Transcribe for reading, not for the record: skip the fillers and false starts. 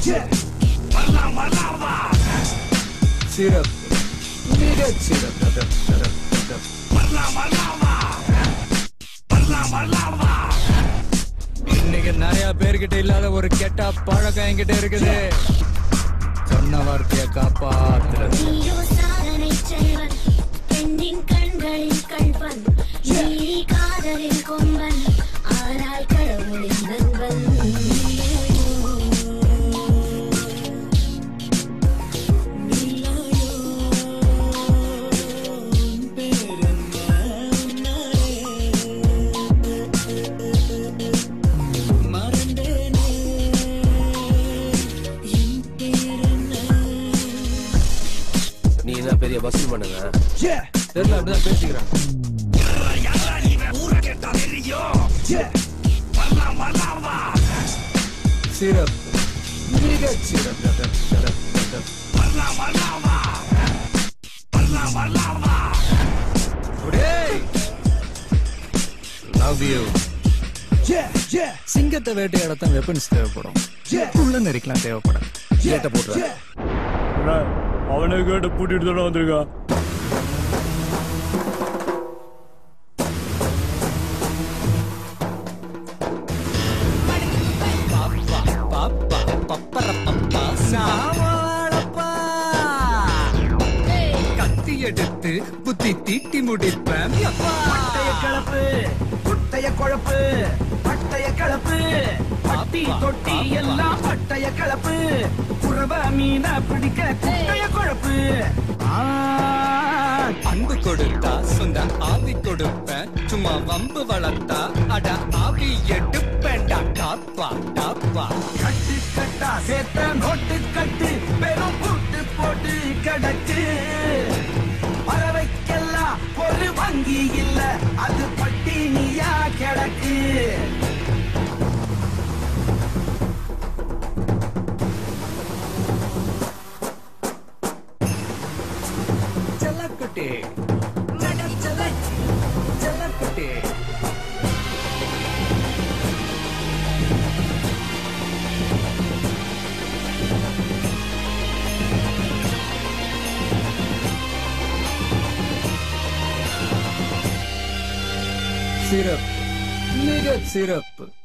சிறப்பு மிகச் சிறப்பு. இன்னைக்கு நிறைய பேர்கிட்ட இல்லாத ஒரு கெட்ட பழக்கம் என்கிட்ட இருக்குது. சொன்ன வார்த்தைய காப்பாத்துறது. பெரிய வசூல் பண்ணுங்க. தெரியல, அப்படிதான் பேசிக்கிறேன். சிறப்பு மிகச் சிறப்பு. Love you. சிங்கத்தை வேட்டையாடத்தான் வெப்பன்ஸ் தேவைப்படும். உள்ள நெரிக்கலாம் தேவைப்படும். கேட்ட போட்டு அவனை கேட்டு பூட்டிட்டு தானே வந்திருக்கா. கத்தி எடுத்து புத்தி தீட்டி முடிப்பேன். கலப்பு குட்டைய குழப்பு பட்டைய கலப்பு பட்டி தொட்டி எல்லாம் பட்டைய கலப்பு புறவ மீன பிடிக்க குட்டைய குழப்பு. அன்பு கொடுத்தா சொந்த ஆவி கொடுப்பேன். சும்மா வம்பு வளர்த்தா அட ஆவி எடுப்பேன்டா. காப்பா டாப்பா கட்டு கட்டா சேர்த்த நோட்டு கட்டு பெரும் புட்டு போட்டு கடக்கு. பறவைக்கெல்லாம் ஒரு வங்கி இல்ல, அது பட்டினியா கிடக்கு. செல்லக்குட்டி செல்லக்குட்டி. சிறப்பு மிகச் சிறப்பு.